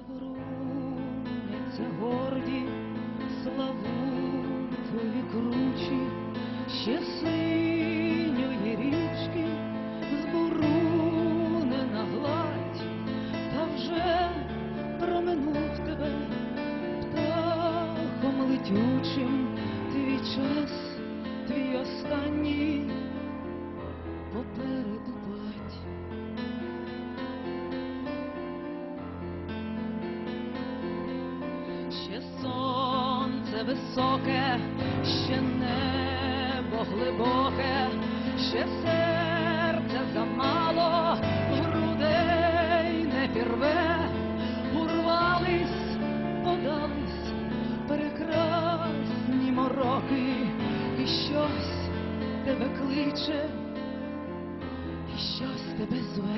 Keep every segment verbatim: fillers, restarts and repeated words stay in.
бруняться горді, славутові кручі, ще синьої річки збурунена гладь, та вже проминув тебе птахом летючим твій час, твій останній попереду пать. Ще сонце високе, ще небо глибоке, ще серця замало, грудей не пірве, урвались, подались прекрасні мороки, і щось тебе кличе, і щось тебе зве.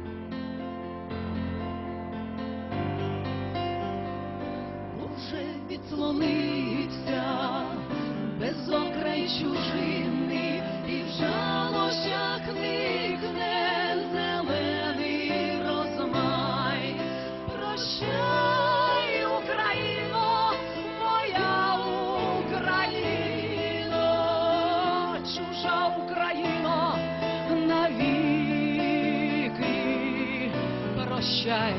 Уже відслонився без окрай чужини, і в жалощах никне зелений розмай. Прощай, Україно, моя Україно, чужа Україно, навіки прощай.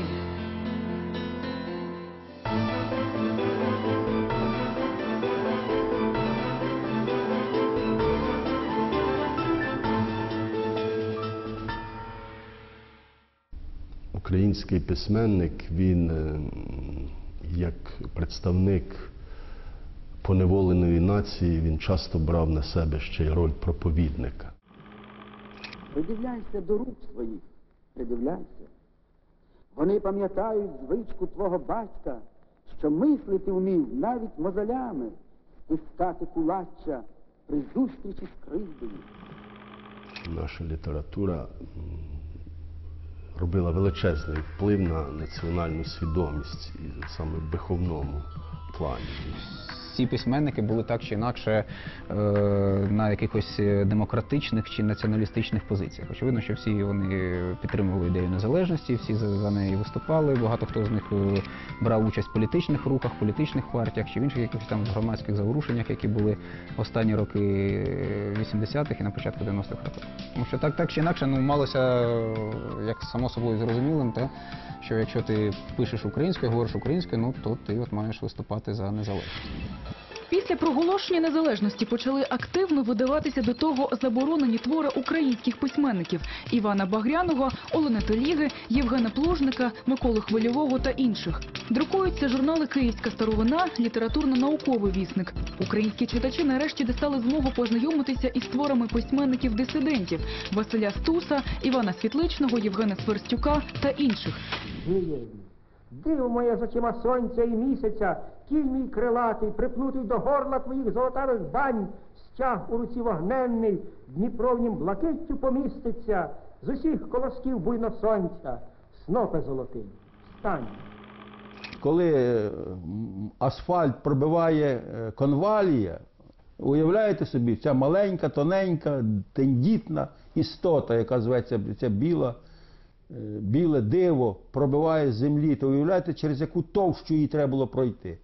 Український письменник, він як представник поневоленої нації, він часто брав на себе ще й роль проповідника. Придивляйся до рук своїх, придивляйся. Вони пам'ятають звичку твого батька, що мислити вмів навіть мозолями, стискати кулаччя при зустрічі з кривдою. Наша література робила величезний вплив на національну свідомість, і саме в виховному плані. Ці письменники були так чи інакше е, на якихось демократичних чи націоналістичних позиціях. Очевидно, що всі вони підтримували ідею незалежності, всі за, за неї виступали. Багато хто з них брав участь в політичних рухах, політичних партіях чи в інших якихось там громадських заворушеннях, які були в останні роки вісімдесятих і на початку дев'яностих років. Тому що так, так чи інакше, ну, малося, як само собою зрозумілим, те, що якщо ти пишеш українською, говориш українською, ну, то ти от маєш виступати за незалежність. Після проголошення незалежності почали активно видаватися до того заборонені твори українських письменників – Івана Багряного, Олени Теліги, Євгена Плужника, Миколи Хвильового та інших. Друкуються журнали «Київська старовина», «Літературно-науковий вісник». Українські читачі нарешті дістали змогу познайомитися із творами письменників-дисидентів – Василя Стуса, Івана Світличного, Євгена Сверстюка та інших. Диво моє з очима сонця і місяця, кінь мій крилатий, припнутий до горла твоїх золотавих бань, стяг у руці вогненний, Дніпро в нім блакиттю поміститься, з усіх колосків буйно сонця, снопе золотий, встань. Коли асфальт пробиває конвалія, уявляєте собі, ця маленька, тоненька, тендітна істота, яка зветься ця біла, біле диво пробиває з землі, то уявляєте, через яку товщу їй треба було пройти.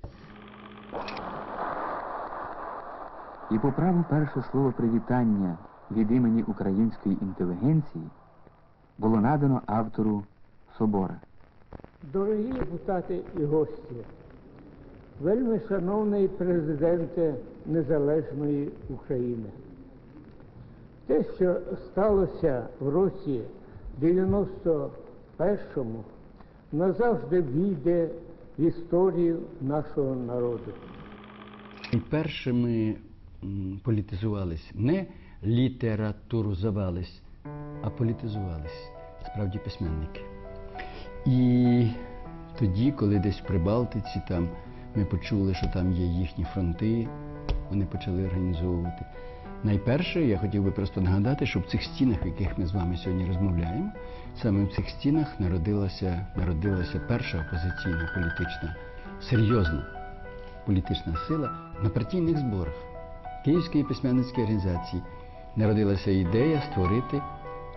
І по праву перше слово привітання від імені української інтелігенції було надано автору Собора. Дорогі депутати і гості, вельми шановний президенте Незалежної України, те, що сталося в році дев'яносто першому, назавжди війде в історію нашого народу. Першими політизувались, не літературизувались, а політизувались, справді, письменники. І тоді, коли десь в Прибалтиці, там ми почули, що там є їхні фронти, вони почали організовувати. Найперше, я хотів би просто нагадати, що в цих стінах, в яких ми з вами сьогодні розмовляємо, саме в цих стінах народилася, народилася перша опозиційна політична, серйозна політична сила. На партійних зборах Київської письменницької організації народилася ідея створити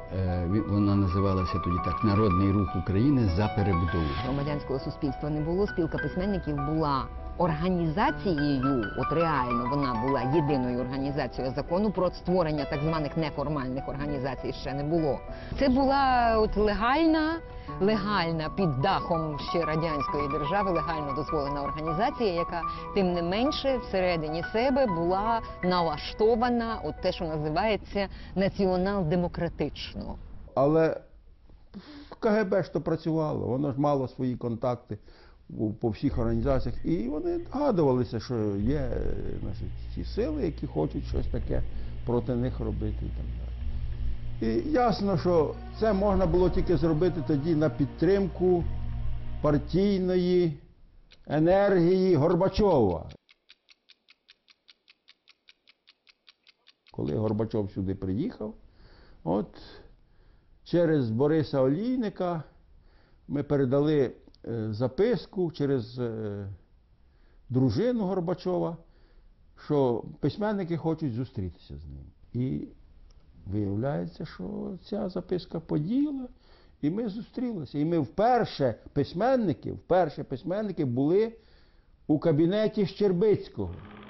е, ві- вона називалася тоді так «Народний рух України за перебудову». Громадянського суспільства не було, спілка письменників була організацією, от реально вона була єдиною організацією. Закону про створення так званих неформальних організацій ще не було. Це була от легальна, легальна під дахом ще радянської держави, легально дозволена організація, яка тим не менше всередині себе була налаштована, от те, що називається націонал-демократично. Але в КГБ ж то працювало, воно ж мало свої контакти у- по всіх організаціях. І вони догадувалися, що є е, значить, ці сили, які хочуть щось таке проти них робити і так далі. І ясно, що це можна було тільки зробити тоді на підтримку партійної енергії Горбачова. Коли Горбачов сюди приїхав, от через Бориса Олійника ми передали е, записку через е, дружину Горбачова, що письменники хочуть зустрітися з ним. І виявляється, що ця записка подіяла, і ми зустрілися. І ми вперше письменники, вперше письменники були у кабінеті Щербицького.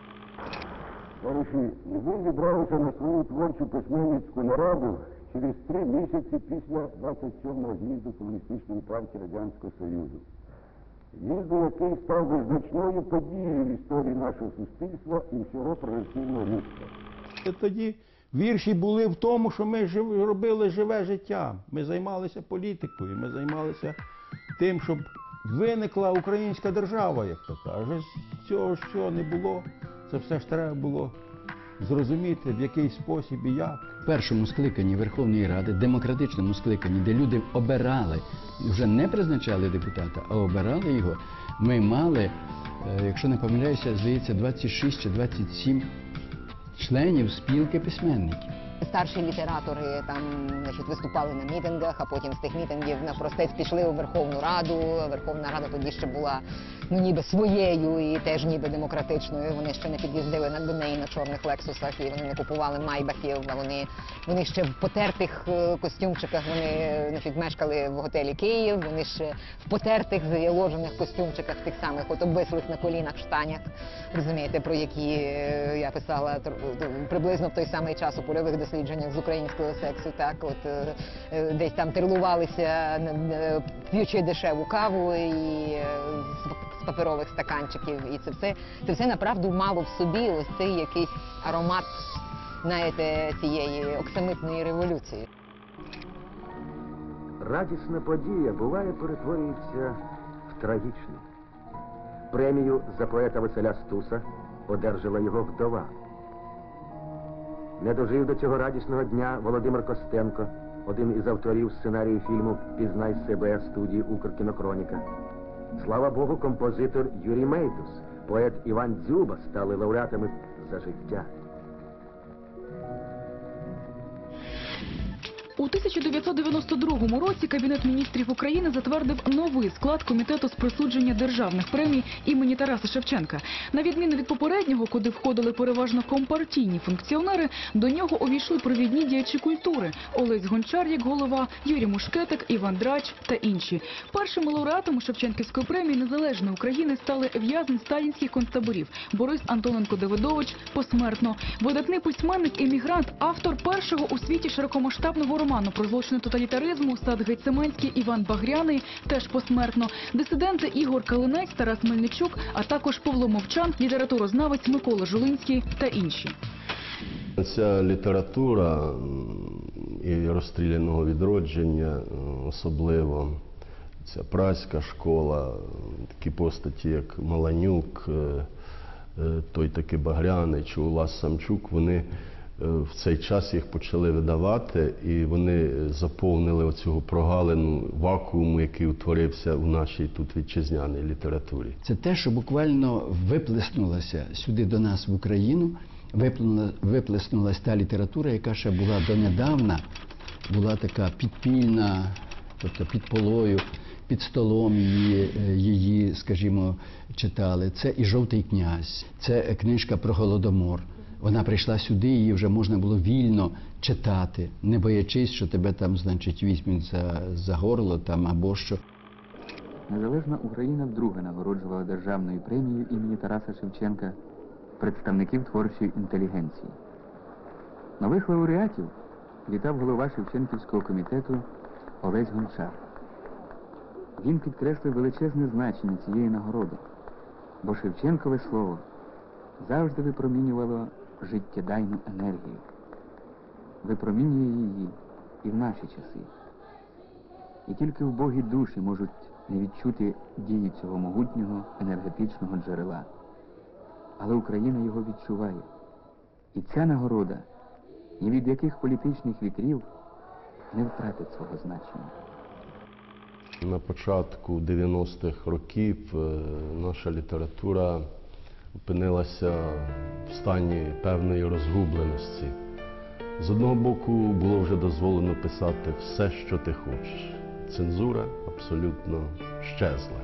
Товариші, ми зібралися на свою творчу письменницьку нараду через три місяці після двадцять сьомого з'їзду Комуністичної партії Радянського Союзу. З'їзду, який став визначною подією в історії нашого суспільства і всього прогресивного людства. І тоді вірші були в тому, що ми жив, робили живе життя. Ми займалися політикою, ми займалися тим, щоб виникла українська держава, як то кажуть. З цього, що не було, це все ж треба було зрозуміти, в який спосіб і як. В першому скликанні Верховної Ради, демократичному скликанні, де люди обирали, вже не призначали депутата, а обирали його, ми мали, е, якщо не помиляюся, здається, двадцять шість чи двадцять сім членів спілки письменників. Старші літератори там, значить, виступали на мітингах, а потім з тих мітингів навпростець пішли у Верховну Раду. Верховна Рада тоді ще була ну, ніби своєю і теж ніби демократичною. Вони ще не під'їздили на- до неї на чорних лексусах, і вони не купували майбахів, а вони, вони ще в потертих е, костюмчиках, вони значить, мешкали в готелі Київ, вони ще в потертих заяложених костюмчиках, тих самих от обвислих на колінах штанях, розумієте, про які е, я писала тр- приблизно в той самий час у польових дослідженнях з українського сексу, так, от е, е, десь там терлувалися, е, п'ючи дешеву каву і е, з- з паперових стаканчиків. І це все, це все направду мало в собі ось цей якийсь аромат, знаєте, цієї оксамитної революції. Радісна подія буває перетворюється в трагічну. Премію за поета Василя Стуса одержала його вдова. Не дожив до цього радісного дня Володимир Костенко, один із авторів сценарію фільму «Пізнай себе» студії «Укркінохроніка». Слава Богу, композитор Юрій Мейтус, поет Іван Дзюба стали лауреатами за життя. У тисяча дев'ятсот дев'яносто другому році Кабінет міністрів України затвердив новий склад Комітету з присудження державних премій імені Тараса Шевченка. На відміну від попереднього, куди входили переважно компартійні функціонери, до нього увійшли провідні діячі культури – Олесь Гончар як голова, Юрій Мушкетик, Іван Драч та інші. Першими лауреатами Шевченківської премії незалежної України стали в'язень сталінських концтаборів Борис Антоненко-Давидович посмертно. Видатний письменник-емігрант, автор першого у світі широкомасштабного роману про злочини тоталітаризму Сад Гетсиманський Іван Багряний теж посмертно. Дисиденти Ігор Калинець, Тарас Мельничук, а також Павло Мовчан, літературознавець Микола Жулинський та інші. Ця література м, і розстріляного відродження, м, особливо ця празька школа, такі постаті, як Маланюк, е, е, той таки Багряний чи Улас Самчук, вони е, в цей час їх почали видавати, і вони заповнили оцю прогалину вакууму, який утворився у нашій тут вітчизняній літературі. Це те, що буквально виплеснулося сюди до нас в Україну, виплеснула- виплеснулася та література, яка ще була донедавна, була така підпільна, тобто під полою, під столом її, е, її, скажімо, читали. Це і «Жовтий князь», це книжка про Голодомор. Вона прийшла сюди, її вже можна було вільно читати, не боячись, що тебе там, значить, візьмуть за, за горло там або що. Незалежна Україна вдруге нагороджувала державною премією імені Тараса Шевченка представників творчої інтелігенції. Нових лауреатів вітав голова Шевченківського комітету Олесь Гончар. Він підкреслив величезне значення цієї нагороди, бо Шевченкове слово завжди випромінювало життєдайну енергію. Випромінює її і в наші часи. І тільки вбогі душі можуть не відчути дії цього могутнього енергетичного джерела. Але Україна його відчуває. І ця нагорода ні від яких політичних вітрів не втратить свого значення. На початку дев'яностих років наша література опинилася в стані певної розгубленості. З одного боку, було вже дозволено писати все, що ти хочеш. Цензура абсолютно щезла.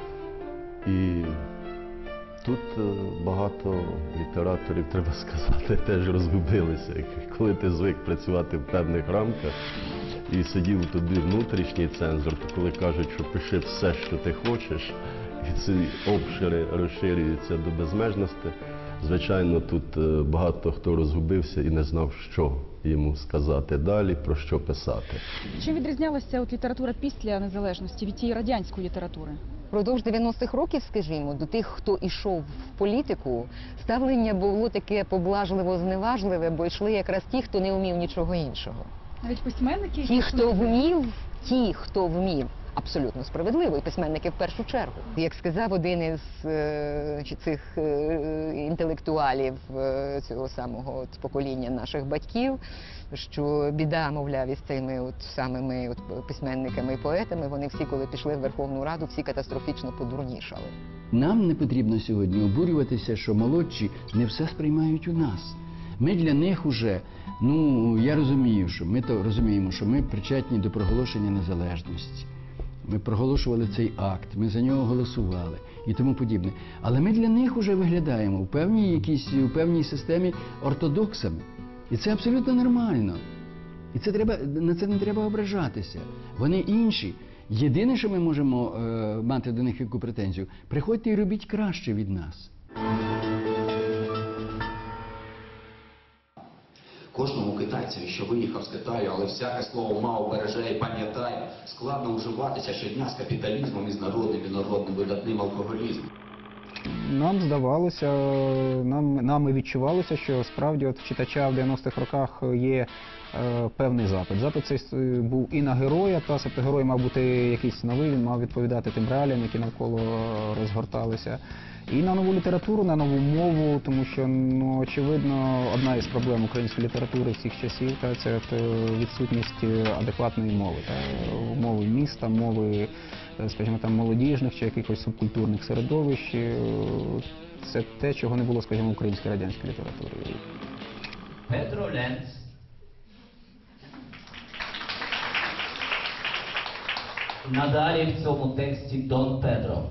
І тут багато літераторів, треба сказати, теж розгубилися. Коли ти звик працювати в певних рамках і сидів тобі внутрішній цензор, то коли кажуть, що пиши все, що ти хочеш, і ці обшири розширюються до безмежності, звичайно, тут багато хто розгубився і не знав, що йому сказати далі, про що писати. Чим відрізнялася от література після незалежності від тієї радянської літератури? Впродовж дев'яностих років, скажімо, до тих, хто йшов в політику, ставлення було таке поблажливо-зневажливе, бо йшли якраз ті, хто не вмів нічого іншого. Навіть письменники? Ті, хто вмів, ті, хто вмів. Абсолютно справедливо, і письменники в першу чергу. Як сказав один із е, цих е, інтелектуалів е, цього самого от, покоління наших батьків, що біда, мовляв, із цими от, самими от, письменниками і поетами, вони всі, коли пішли в Верховну Раду, всі катастрофічно подурнішали. Нам не потрібно сьогодні обурюватися, що молодші не все сприймають у нас. Ми для них уже, ну, я розумію, що ми то розуміємо, що ми причетні до проголошення незалежності. Ми проголошували цей акт, ми за нього голосували і тому подібне. Але ми для них вже виглядаємо в певній, якійсь, у певній системі ортодоксами. І це абсолютно нормально. І це треба, на це не треба ображатися. Вони інші. Єдине, що ми можемо е, мати до них яку претензію, приходьте і робіть краще від нас. Кожному китайцеві, що виїхав з Китаю, але всяке слово мав, береже і пам'ятає, складно уживатися щодня з капіталізмом і з народним і народним видатним алкоголізмом. Нам здавалося, нам, нам і відчувалося, що справді от в читача в дев'яностих роках є е, певний запит. Запит цей був і на героя, та тобто герой мав бути якийсь новий, він мав відповідати тим реаліям, які навколо розгорталися. І на нову літературу, на нову мову, тому що, ну, очевидно, одна із проблем української літератури всіх часів та, це от, відсутність адекватної мови. Та, мови міста, мови, скажімо, там, молодіжних чи якихось субкультурних середовищ. Це те, чого не було, скажімо, в українській радянській літературі. Петро Ленц надалі в цьому тексті Дон Педро.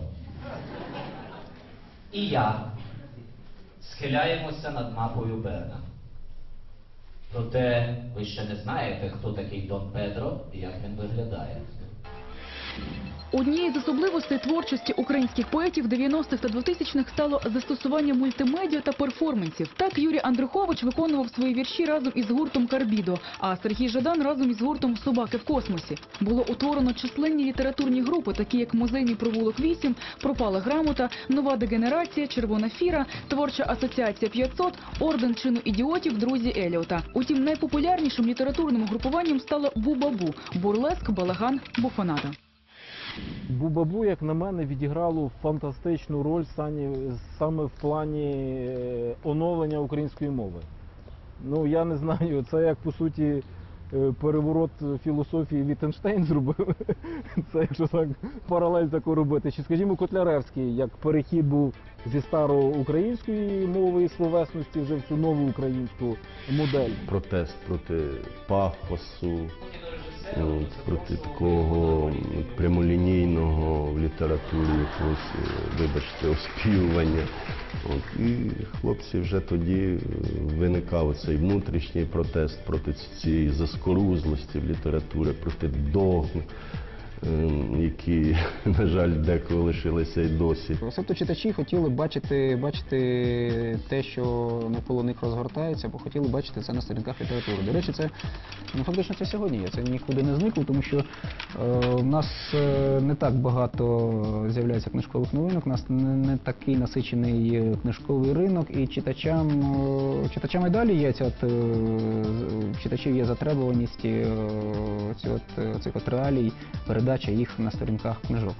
І я схиляємося над мапою Берна. Проте ви ще не знаєте, хто такий Дон Педро і як він виглядає. Однією з особливостей творчості українських поетів дев'яностих та двохтисячних стало застосування мультимедіа та перформансів. Так Юрій Андрухович виконував свої вірші разом із гуртом «Карбідо», а Сергій Жадан разом із гуртом «Собаки в космосі». Було утворено численні літературні групи, такі як «Музейний провулок вісім», «Пропала грамота», «Нова дегенерація», «Червона фіра», «Творча асоціація п'ятсот», «Орден чину ідіотів», «Друзі Еліота». Утім, найпопулярнішим літературним угрупуванням стало «Бу-Бабу» – бурлеск, балаган, буфонада. Бу-Бабу, як на мене, відіграло фантастичну роль саме в плані оновлення української мови. Ну, я не знаю, це як, по суті, переворот філософії Віттгенштейн зробив. Це, якщо так паралель таку робити. Чи, скажімо, Котляревський, як перехід був зі староукраїнської мови і словесності вже в цю нову українську модель. Протест проти пафосу, от, проти такого прямолінійного в літературі якогось, е, вибачте, оспівування. От, і хлопці вже тоді виникав цей внутрішній протест проти цієї заскорузлості в літературі, проти догм, які, на жаль, деколи лишилися і досі. Себто читачі хотіли бачити, бачити те, що навколо них розгортається, бо хотіли бачити це на сторінках літератури. До речі, це ну, фактично це сьогодні є. Це нікуди не зникло, тому що е, в нас е, не так багато з'являється книжкових новинок, у нас не, не такий насичений книжковий ринок, і читачам, е, читачам і далі є ця от, е, читачів є затребуваність е, ці от, цих от реалій, передача їх на сторінках книжок.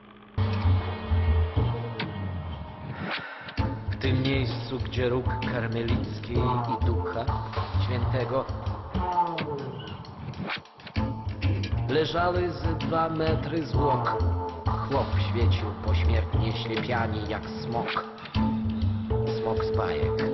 W tym miejscu, gdzie róg karmelicki i Ducha Świętego leżały z dwa metry zwłok. Chłop świecił pośmiertnie ślepiani jak smok. Smok z bajek.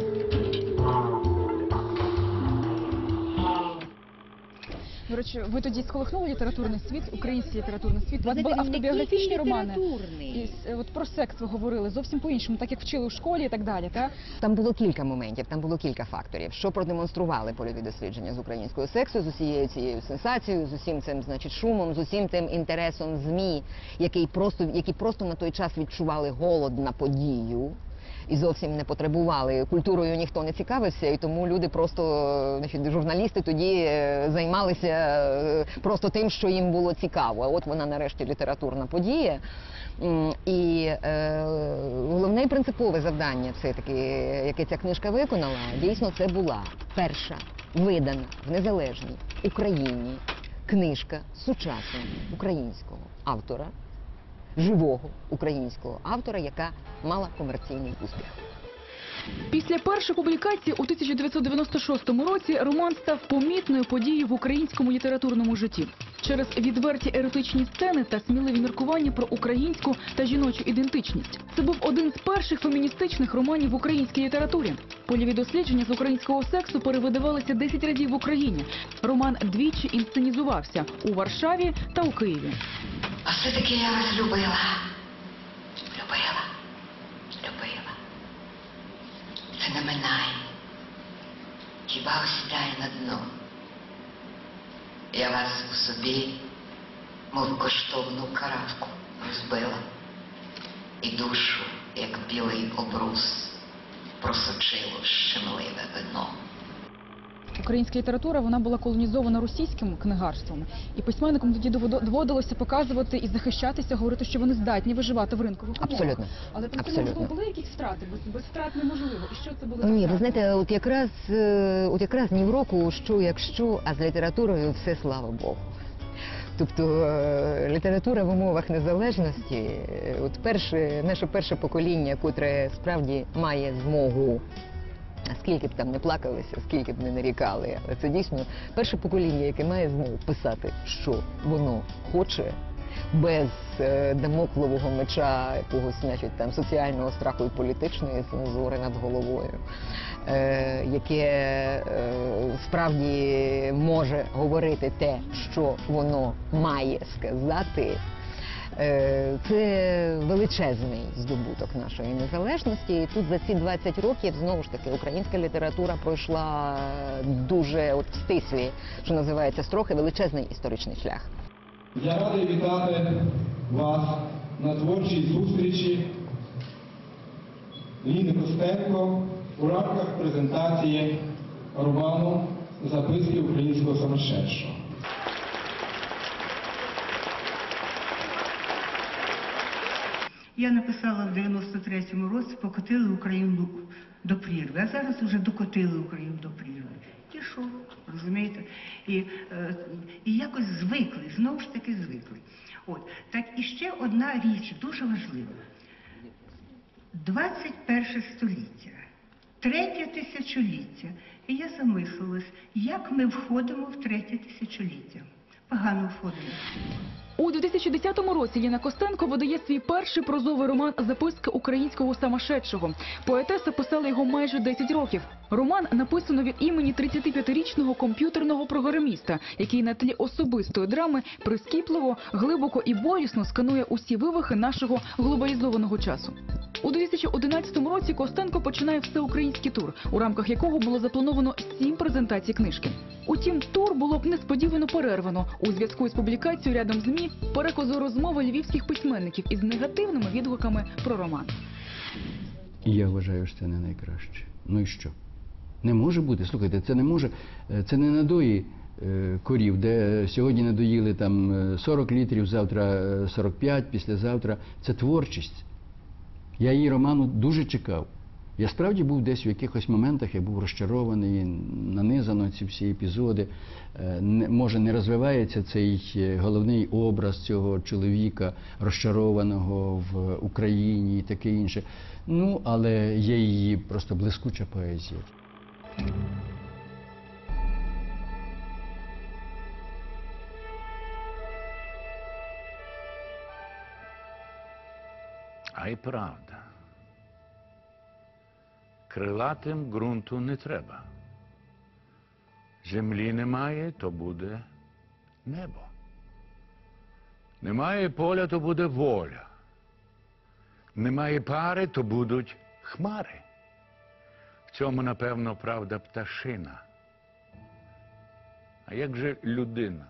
До речі, ви тоді сколихнули літературний світ, український літературний світ. У вас були автобіографічні романи. І от про секс ви говорили зовсім по-іншому, так як вчили у школі і так далі, так? Там було кілька моментів, там було кілька факторів, що продемонстрували польові дослідження з українського сексу, з усією цією сенсацією, з усім цим, значить, шумом, з усім тим інтересом ЗМІ, який просто, які просто на той час відчували голод на подію. І зовсім не потребували. Культурою ніхто не цікавився, і тому люди просто, значить, журналісти тоді займалися просто тим, що їм було цікаво. А от вона нарешті літературна подія. І е, головне і принципове завдання, все-таки, яке ця книжка виконала, дійсно це була перша видана в незалежній Україні книжка сучасного українського автора, живого українського автора, яка мала комерційний успіх. Після першої публікації у тисяча дев'ятсот дев'яносто шостому році роман став помітною подією в українському літературному житті. Через відверті еротичні сцени та сміливі міркування про українську та жіночу ідентичність. Це був один з перших феміністичних романів в українській літературі. Польові дослідження з українського сексу перевидавалися десять разів в Україні. Роман двічі інсценізувався у Варшаві та у Києві. А все-таки я вас любила. Любила. Любила. Це не минає. Хіба осідає на дно. Я вас у собі, мов коштовну каравку, розбила. І душу, як білий обрус, просочило щемливе вино. Українська література, вона була колонізована російським книгарством. І письменникам тоді доводилося показувати і захищатися, говорити, що вони здатні виживати в ринкових умовах. Абсолютно. Але там Абсолютно. були якісь втрати? Без, без втрат неможливо. І що це були за Ні, втрати? ви знаєте, от якраз, е, от якраз ні в року, що якщо, а з літературою все слава Богу. Тобто е, література в умовах незалежності, е, от перше, наше перше покоління, котре справді має змогу, скільки б там не плакалися, скільки б не нарікали, але це дійсно перше покоління, яке має змогу писати, що воно хоче, без е, дамоклового меча якогось, значить, там, соціального страху і політичної цензури над головою, е, яке е, справді може говорити те, що воно має сказати. Це величезний здобуток нашої незалежності. І тут за ці двадцять років, знову ж таки, українська література пройшла дуже от стислі, що називається, строхи величезний історичний шлях. Я радий вітати вас на творчій зустрічі Ліни Костенко у рамках презентації роману «Записки українського сумасшедшого». Я написала в дев'яносто третьому році «Покотили Україну до прірви», а зараз вже докотили Україну до прірви. І що, розумієте? І, е, і якось звикли, знову ж таки звикли. От. Так і ще одна річ, дуже важлива. двадцять перше століття, третє тисячоліття. І я замислилась, як ми входимо в третє тисячоліття. Погано входимо. У дві тисячі десятому році Ліна Костенко видає свій перший прозовий роман «Записки українського сумасшедшого». Поетеса писала його майже десять років. Роман написано від імені тридцятип'ятирічного комп'ютерного програміста, який на тлі особистої драми прискіпливо, глибоко і болісно сканує усі вивихи нашого глобалізованого часу. У дві тисячі одинадцятому році Костенко починає всеукраїнський тур, у рамках якого було заплановано сім презентацій книжки. Утім, тур було б несподівано перервано у зв'язку із публікацією рядом ЗМІ переказу розмови львівських письменників із негативними відгуками про роман. І я вважаю, що це не найкраще. Ну і що? Не може бути. Слухайте, це не може, це не надої е, корів, де сьогодні надоїли там сорок літрів, завтра сорок п'ять, післязавтра. Це творчість. Я її роману дуже чекав. Я справді був десь в якихось моментах, я був розчарований, нанизано ці всі епізоди. Е, не, може, не розвивається цей головний образ цього чоловіка, розчарованого в Україні і таке інше. Ну, але є її просто блискуча поезія. А й правда. Крилатим ґрунту не треба. Землі немає, то буде небо. Немає поля, то буде воля. Немає пари, то будуть хмари. В цьому, напевно, правда пташина. А як же людина?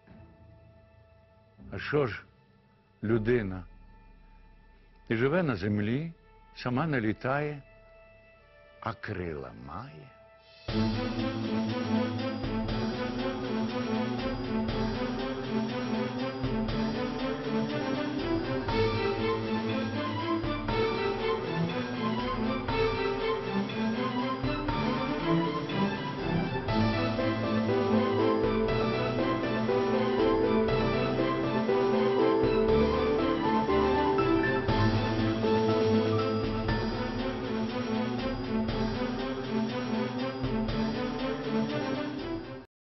А що ж людина? І живе на землі, сама не літає, а крила має.